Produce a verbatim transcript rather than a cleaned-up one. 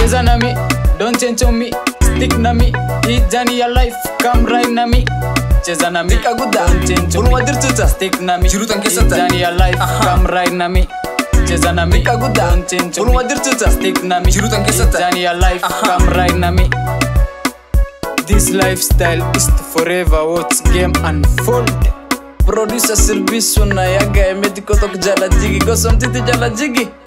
cheza na mi, don't change on me, stick na mi, hii jani ya life, come right na mi. Cheza na mi, don't change on me, stick na mi, hii jani ya life, come right na mi. Cheza na mi, don't change on me, stick na mi, hii jani ya life, come right na mi. This lifestyle is to forever watch game unfold. Producer Silbisu na yaga emeti kotok jala jigi, go something jala jigi.